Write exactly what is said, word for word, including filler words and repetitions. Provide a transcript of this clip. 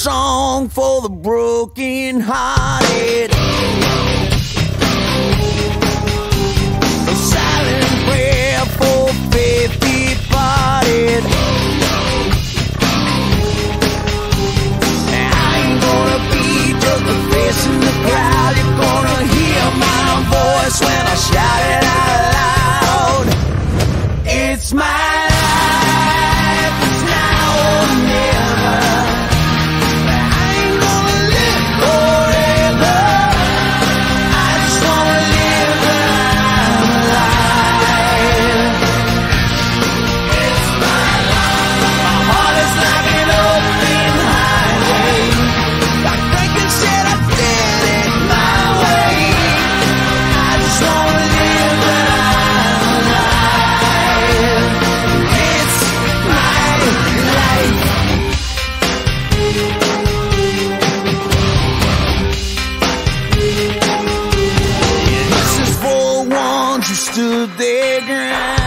song for the broken hearted, a silent prayer for faith departed. I ain't gonna be just a face in the crowd. You're gonna hear my voice when I shout it out loud. It's my life, it's now or never. I ain't gonna live forever. I just wanna live when I'm alive. It's my life. My heart is like an open highway. Like Frankie said, I did it my way. I just wanna live when I'm alive. It's my life. This is for the ones who stood their ground.